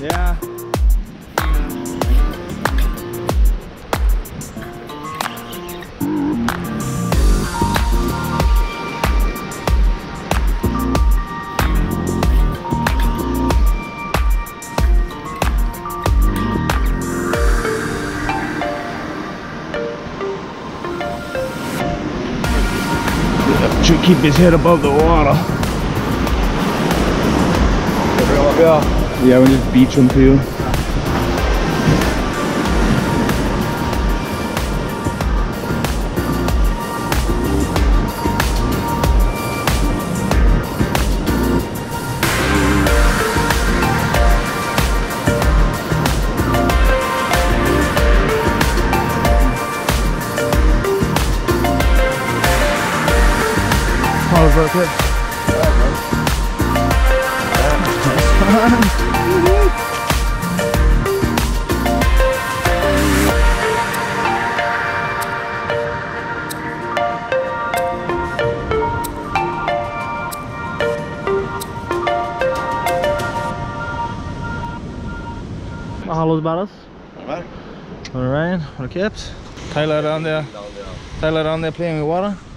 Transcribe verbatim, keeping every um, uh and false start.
Yeah. Should keep his head above the water. Yeah. Yeah, we just beach him too. How's that good? Hallo's about us. Alright. Alright, what a kips. Tyler down there. Tyler down there playing with water.